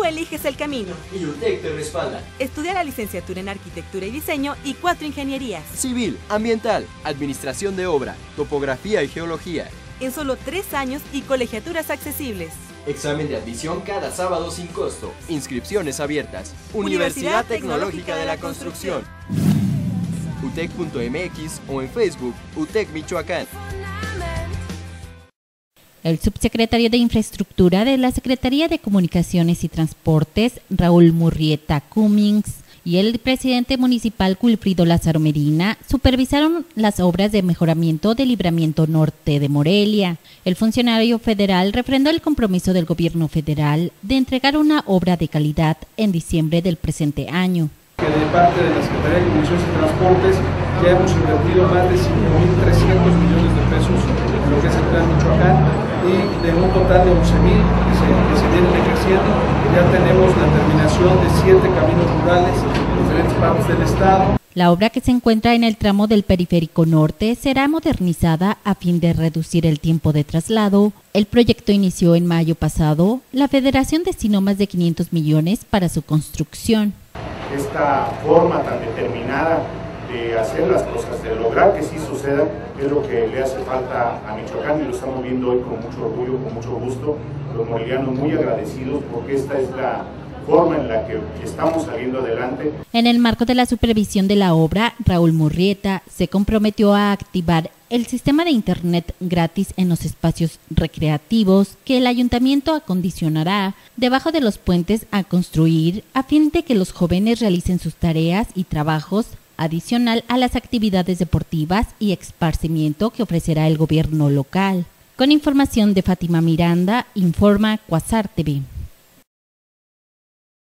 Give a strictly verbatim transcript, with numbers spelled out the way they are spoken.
Tú eliges el camino. Y UTEC te respalda. Estudia la licenciatura en Arquitectura y Diseño y cuatro ingenierías. Civil, Ambiental, Administración de Obra, Topografía y Geología. En solo tres años y colegiaturas accesibles. Examen de admisión cada sábado sin costo. Inscripciones abiertas. Universidad Tecnológica de la Construcción. utec punto m x o en Facebook, UTEC Michoacán. El subsecretario de Infraestructura de la Secretaría de Comunicaciones y Transportes, Raúl Murrieta Cummings, y el presidente municipal Wilfrido Lázaro Medina supervisaron las obras de mejoramiento del libramiento norte de Morelia. El funcionario federal refrendó el compromiso del gobierno federal de entregar una obra de calidad en diciembre del presente año. De parte de la Secretaría de Comunicaciones y Transportes ya hemos invertido más de cinco mil trescientos millones de pesos en lo que es el Plan Michoacán, y de un total de once mil que se, que se vienen ejerciendo. Ya tenemos la terminación de siete caminos rurales en diferentes partes del estado. La obra, que se encuentra en el tramo del Periférico Norte, será modernizada a fin de reducir el tiempo de traslado. El proyecto inició en mayo pasado. La Federación destinó más de quinientos millones para su construcción. Esta forma tan determinada de hacer las cosas, de lograr que sí sucedan, es lo que le hace falta a Michoacán, y lo estamos viendo hoy con mucho orgullo, con mucho gusto. Los morelianos muy agradecidos, porque esta es la forma en la que estamos saliendo adelante. En el marco de la supervisión de la obra, Raúl Murrieta se comprometió a activar el sistema de internet gratis en los espacios recreativos que el ayuntamiento acondicionará debajo de los puentes a construir, a fin de que los jóvenes realicen sus tareas y trabajos, adicional a las actividades deportivas y esparcimiento que ofrecerá el gobierno local. Con información de Fátima Miranda, informa Cuasar T V.